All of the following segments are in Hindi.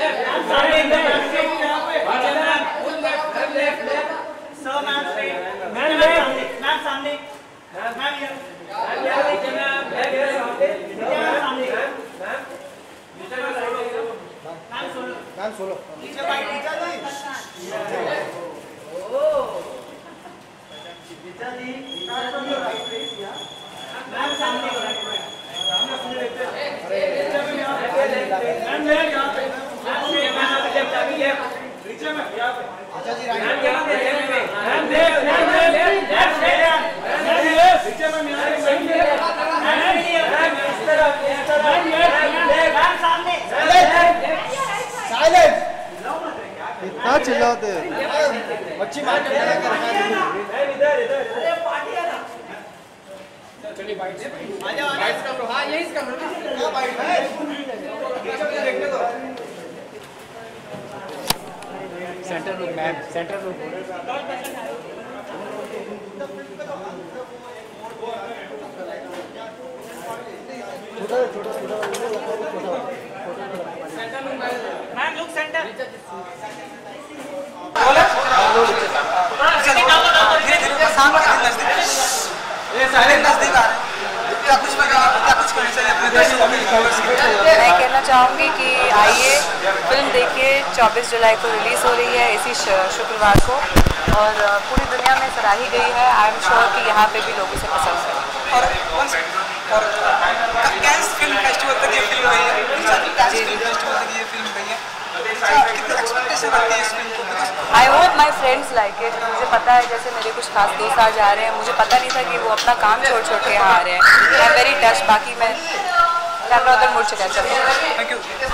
इतना चिल्लाते मच्छी मार्केट चलिए बाइट्स कर लो। हाँ यही कर लो ना, बाइट देखने दो। Centre room ma'am, centre room छोटा छोटा छोटा मैम लुक सेंटर मैं कहना चाहूँगी कि आइए फिल्म देखिए, 24 जुलाई को रिलीज़ हो रही है इसी शुक्रवार को, और पूरी दुनिया में सराही गई है। आई एम श्योर कि यहाँ पे भी लोगों से पसंद है। और कैंस फिल्म फेस्टिवल तक ये फिल्म गई है, फेस्टिवल तक ये फिल्म गई है। कितनी एक्सपेक्टेशन रखती है इस फिल्म को? I hope my friends like it. मुझे पता है जैसे मेरे कुछ खास दोस्त आज आ रहे हैं, मुझे पता नहीं था कि वो अपना काम छोड़ छोड़ के यहाँ आ रहे हैं। I am very touch. बाकी मैं कैमरा उधर मुड़ चुका है। चलो थैंक यू।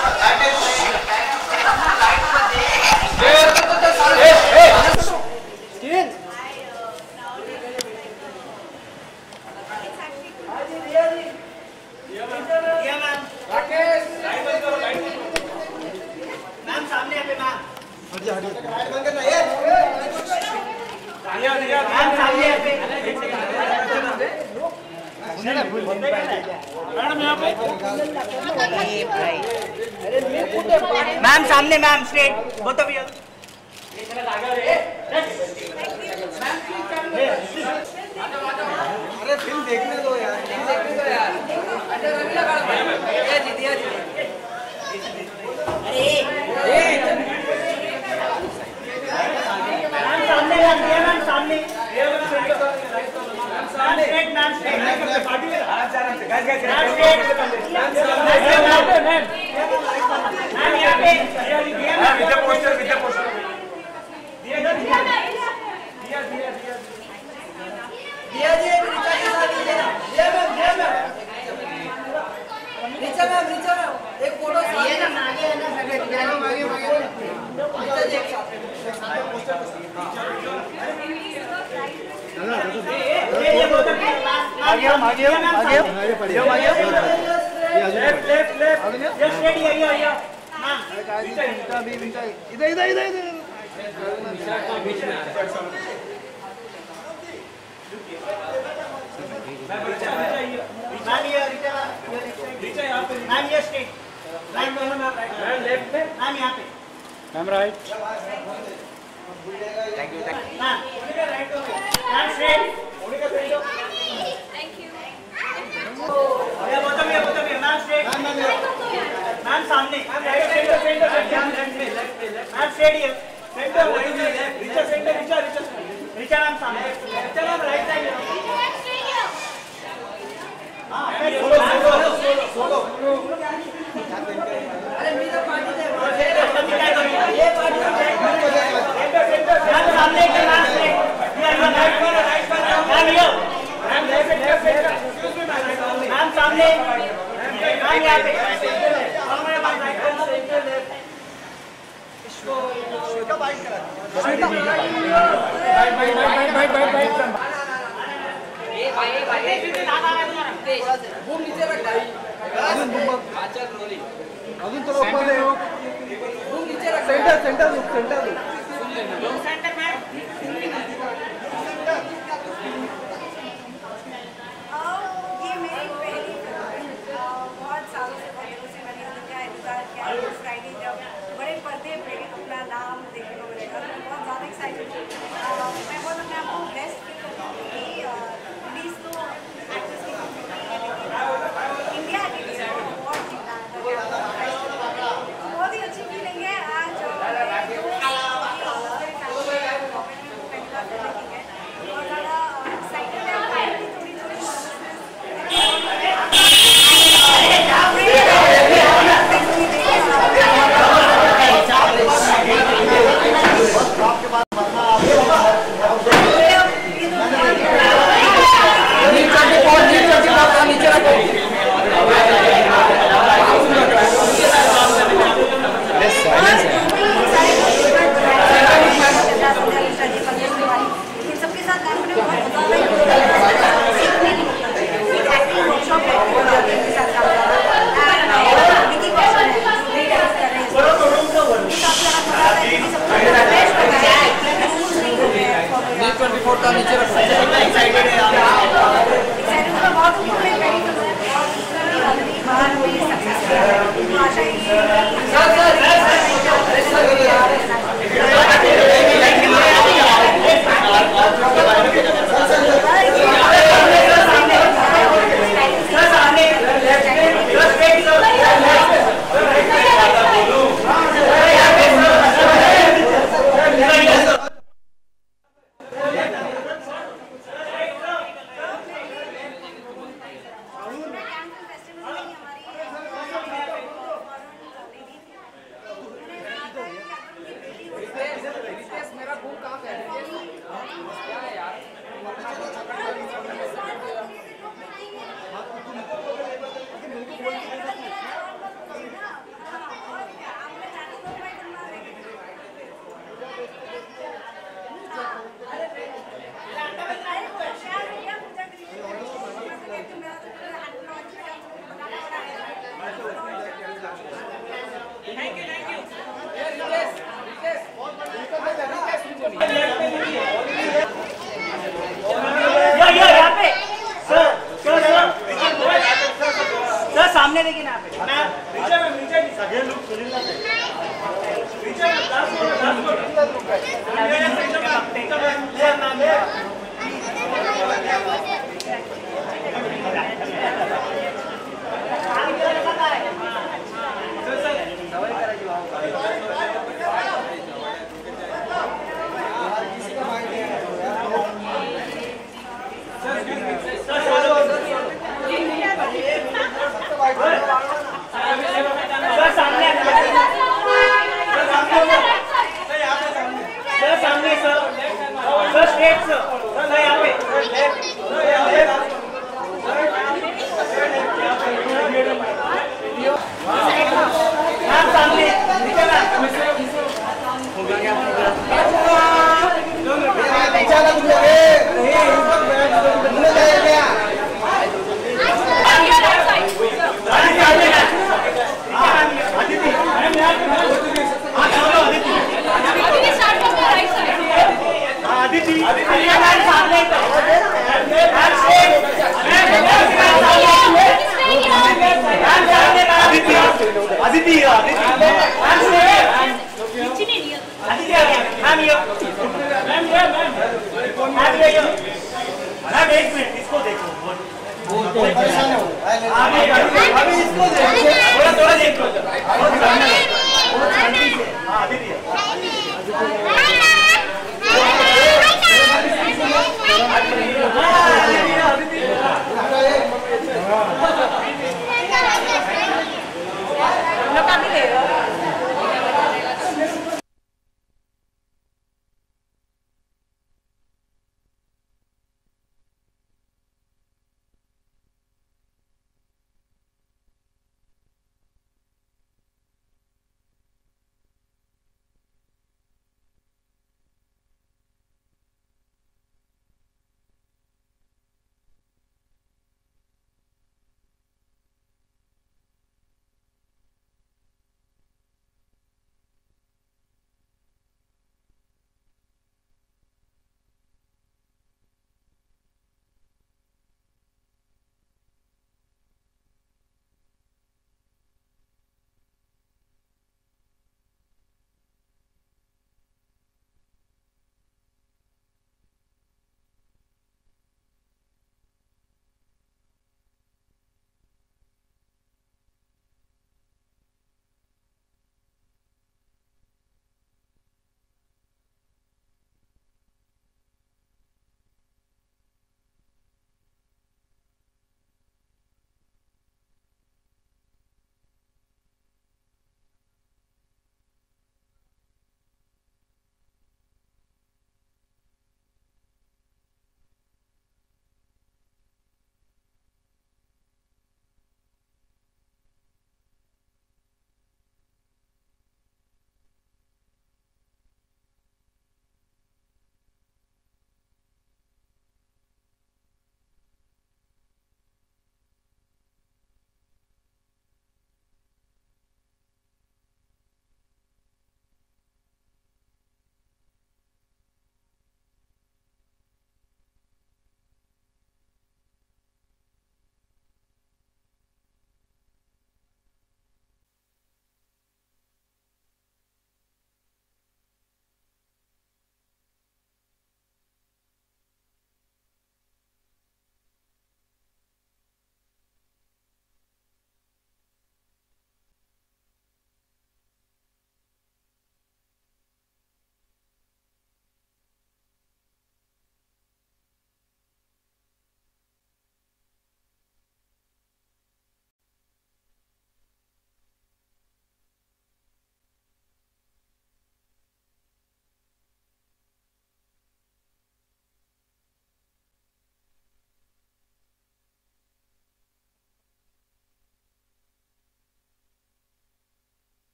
मैम सामने, ma'am straight both of you. अरे फिल्म देखने दो यार,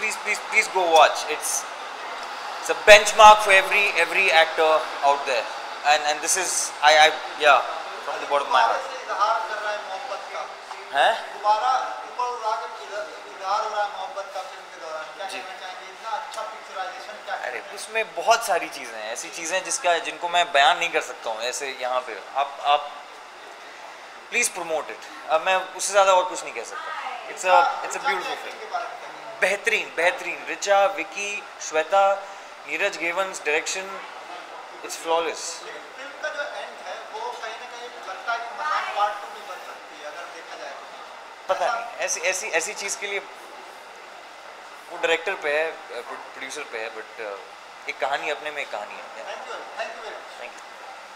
please go watch. It's a benchmark for every actor out there, and this is yeah, from the bottom of my heart. हैं? अरे उसमें बहुत सारी चीज़ें हैं, ऐसी चीज़ें जिनको मैं बयान नहीं कर सकता हूँ ऐसे यहाँ पे। आप प्लीज़ प्रमोट इट। अब मैं उससे ज़्यादा और कुछ नहीं कह सकता। It's a beautiful film. बेहतरीन Richa, Vicky, Shweta, Neeraj Ghaywan's direction, it's flawless. Film का जो एंड है वो कहीं ना कहीं लगता है कि मसान पार्ट 2 भी बन सकती है अगर देखा जाए तो। पता नहीं, ऐसी चीज़ के लिए वो डायरेक्टर पे है, प्रोड्यूसर पे है, बट एक कहानी अपने में एक कहानी है। Thank you very much. Thank you.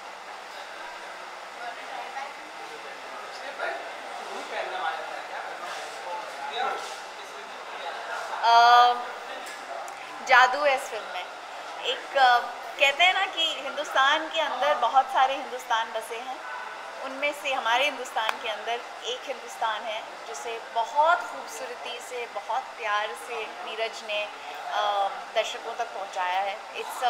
जादू है इस फिल्म में। एक कहते हैं ना कि हिंदुस्तान के अंदर बहुत सारे हिंदुस्तान बसे हैं, उनमें से हमारे हिंदुस्तान के अंदर एक हिंदुस्तान है जिसे बहुत खूबसूरती से, बहुत प्यार से नीरज ने दर्शकों तक पहुंचाया है। It's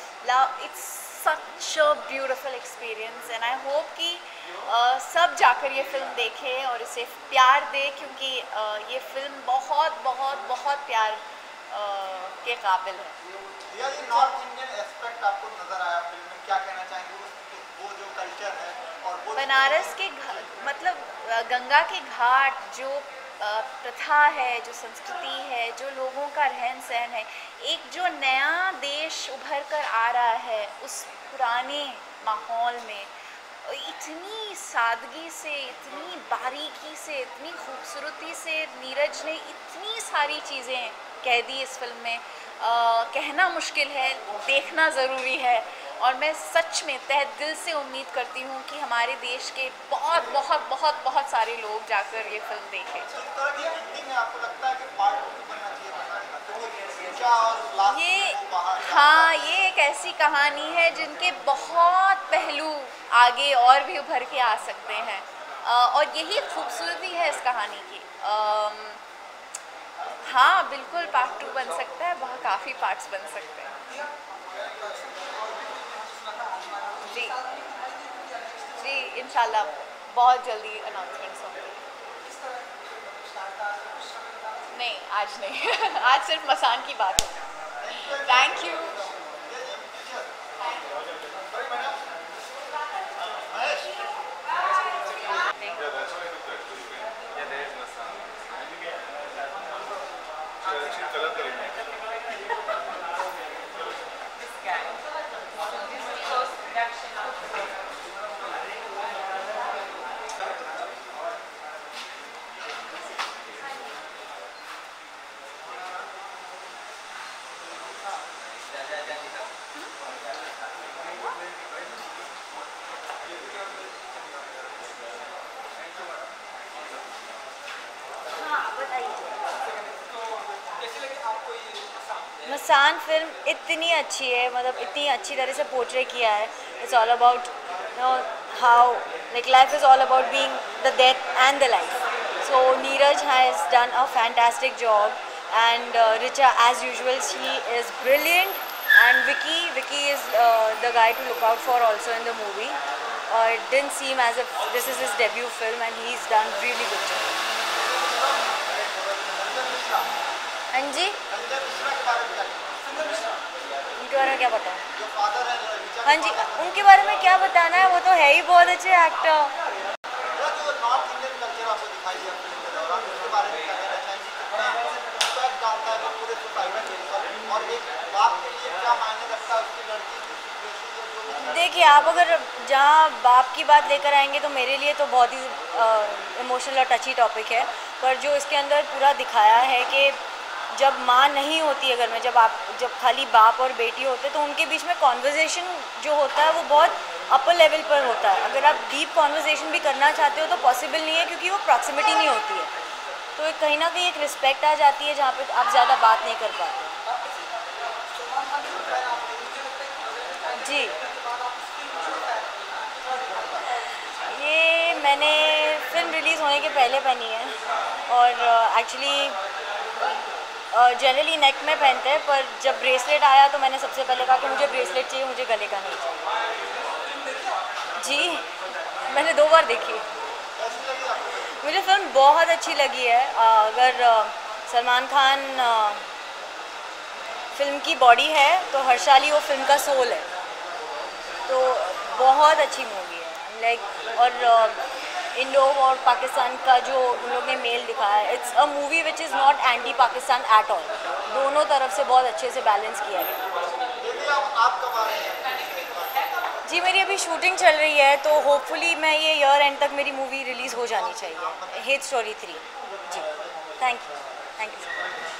such a beautiful experience and I hope कि सब जाकर ये फिल्म देखें और इसे प्यार दें, क्योंकि ये फिल्म बहुत बहुत बहुत प्यार के काबिल है। ये नॉर्थ इंडियन एस्पेक्ट आपको नजर आया फिल्म में, क्या कहना चाहेंगे वो जो कल्चर है और वो बनारस के मतलब गंगा के घाट, जो प्रथा है, जो संस्कृति है, जो लोगों का रहन सहन है, एक जो नया देश उभर कर आ रहा है उस पुराने माहौल में, इतनी सादगी से, इतनी बारीकी से, इतनी खूबसूरती से नीरज ने इतनी सारी चीज़ें कह दी इस फिल्म में। कहना मुश्किल है, देखना ज़रूरी है, और मैं सच में तहे दिल से उम्मीद करती हूँ कि हमारे देश के बहुत बहुत बहुत बहुत सारे लोग जाकर ये फिल्म देखें। ये एक ऐसी कहानी है जिनके बहुत पहलू आगे और भी उभर के आ सकते हैं, और यही खूबसूरती है इस कहानी की। हाँ बिल्कुल पार्ट 2 बन सकता है, वहाँ काफ़ी पार्ट्स बन सकते हैं। जी इंशाल्लाह बहुत जल्दी अनाउंसमेंट्स होंगे। नहीं आज नहीं आज सिर्फ मसान की बात होगी। Thank you. मसान फिल्म इतनी अच्छी है, मतलब इतनी अच्छी तरह से पोर्ट्रे किया है। It's all about how like life is all about being the death and the life. So Neeraj has done a fantastic job and Richa as usual she is brilliant and Vicky is the guy to look out for also in the movie. It didn't seem as if this is his debut film and he's done really good job. हाँ जी उनके बारे में क्या बताऊँ? हाँ जी उनके बारे में क्या बताना है, वो तो है ही बहुत अच्छे एक्टर। देखिए आप अगर जहाँ बाप की बात लेकर आएंगे तो मेरे लिए तो बहुत ही इमोशनल और टची टॉपिक है, पर जो इसके अंदर पूरा दिखाया है कि जब माँ नहीं होती अगर मैं जब खाली बाप और बेटी होते तो उनके बीच में कॉन्वर्जेसन जो होता है वो बहुत अपर लेवल पर होता है। अगर आप डीप कॉन्वर्जेसन भी करना चाहते हो तो पॉसिबल नहीं है क्योंकि वो प्रॉक्सिमिटी नहीं होती है, तो कहीं ना कहीं एक रिस्पेक्ट आ जाती है जहाँ पे आप ज़्यादा बात नहीं कर पाते। जी ये मैंने फिल्म रिलीज़ होने के पहले पहनी है और एक्चुअली जनरली नेक में पहनते हैं, पर जब ब्रेसलेट आया तो मैंने सबसे पहले कहा कि मुझे ब्रेसलेट चाहिए, मुझे गले का नहीं चाहिए। जी मैंने 2 बार देखी। मुझे फिल्म बहुत अच्छी लगी है। अगर सलमान खान फिल्म की बॉडी है तो हर्षाली वो फिल्म का सोल है, तो बहुत अच्छी मूवी है। लाइक और इंडो और पाकिस्तान का जो उन लोग ने मेल दिखाया है, it's a movie which is not anti Pakistan at all. दोनों तरफ से बहुत अच्छे से बैलेंस किया गया। जी मेरी अभी शूटिंग चल रही है, तो होपफुली मैं ये ईयर एंड तक मेरी मूवी रिलीज़ हो जानी चाहिए, हेट स्टोरी 3। जी थैंक यू।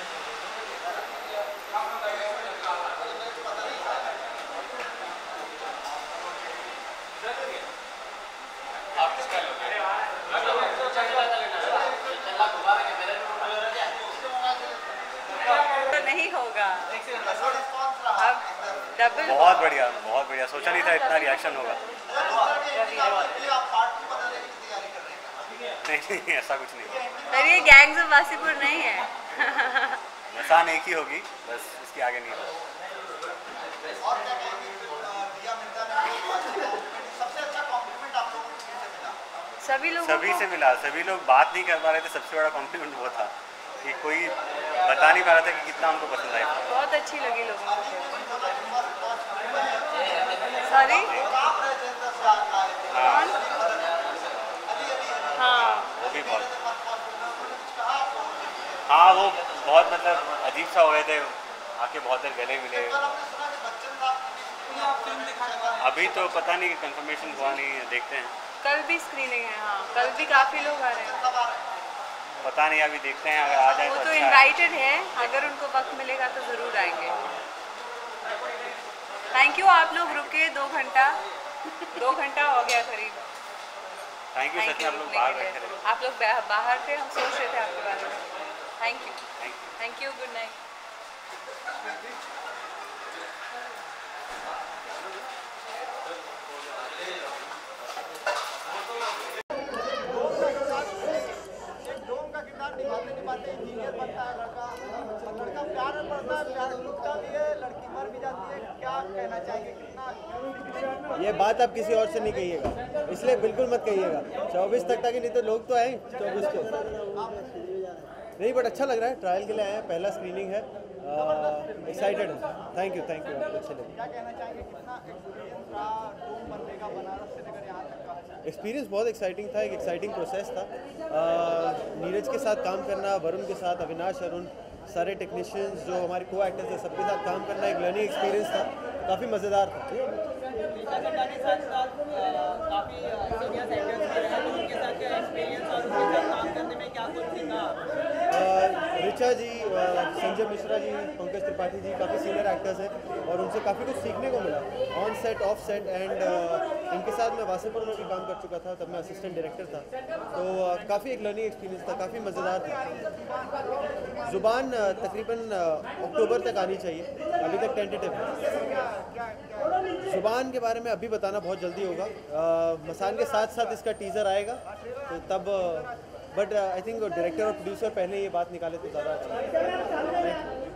नहीं होगा अब डबल। बहुत बढ़िया, सोचा नहीं था इतना रिएक्शन होगा। नहीं ऐसा कुछ नहीं। पर ये गैंग्स ऑफ वासीपुर नहीं है। निशान एक ही होगी, बस इसके आगे नहीं होगा। सभी से मिला, सभी लोग बात नहीं कर पा रहे थे। सबसे बड़ा कॉम्प्लीमेंट वो था कि कोई बता नहीं पा रहा था कि कितना उनको पसंद आया। बहुत अच्छी लगी लोगों को। सॉरी हाँ वो भी बहुत, हाँ वो बहुत मतलब अजीब सा हो गए थे, आके बहुत देर गले मिले। अभी तो पता नहीं, कंफर्मेशन हुआ नहीं है, देखते हैं। कल भी स्क्रीनिंग है। हाँ कल भी काफ़ी लोग आ रहे हैं। पता नहीं, अभी देखते हैं, अगर आ जाए वो तो तो अच्छा इनवाइटेड है, अगर उनको वक्त मिलेगा तो ज़रूर आएंगे। थैंक यू, आप लोग रुके 2 घंटा 2 घंटा हो गया करीब। Thank you. सच में आप लोग बाहर बैठे रहे। आप लोग बाहर थे, हम सोच रहे थे आपके बारे में। Thank you, good night. निभाते इंजीनियर बनता है लड़का प्यार में पड़ता है, प्यार टूटता भी है, लड़की मर भी जाती है। क्या कहना चाहेंगे, कितना ये बात आप किसी और से नहीं कहिएगा, इसलिए बिल्कुल मत कहिएगा। 24 तक नहीं तो लोग तो आए 24 को नहीं, बट अच्छा लग रहा है। ट्रायल के लिए आए हैं, पहला स्क्रीनिंग है, एक्साइटेड है। थैंक यू अच्छे लगे। क्या कहना चाहेंगे, कितना एक्सपीरियंस रहा डूम बनने का, बनारस से लेकर यहाँ तक का? एक्सपीरियंस बहुत एक्साइटिंग था, एक एक्साइटिंग प्रोसेस था। नीरज के साथ काम करना, वरुण के साथ, अविनाश, अरुण, सारे टेक्नीशियंस जो हमारे को एक्टर्स हैं, सबके साथ काम करना एक लर्निंग एक्सपीरियंस था, काफ़ी मज़ेदार था। ऋचा जी, संजय मिश्रा जी, पंकज त्रिपाठी जी काफ़ी सीनियर एक्टर्स हैं और उनसे काफ़ी कुछ सीखने को मिला, on set, off set. And इनके साथ मैं वासीपुर में भी काम कर चुका था, तब मैं असिस्टेंट डायरेक्टर था, तो काफ़ी एक लर्निंग एक्सपीरियंस था, काफ़ी मज़ेदार था। जुबान तकरीबन अक्टूबर तक आनी चाहिए, अभी तक टेंटेटिव है। जुबान के बारे में अभी बताना बहुत जल्दी होगा, मसान के साथ साथ इसका टीज़र आएगा, तो तब बट आई थिंक डायरेक्टर और प्रोड्यूसर पहले ये बात निकाले तो ज़्यादा अच्छा है।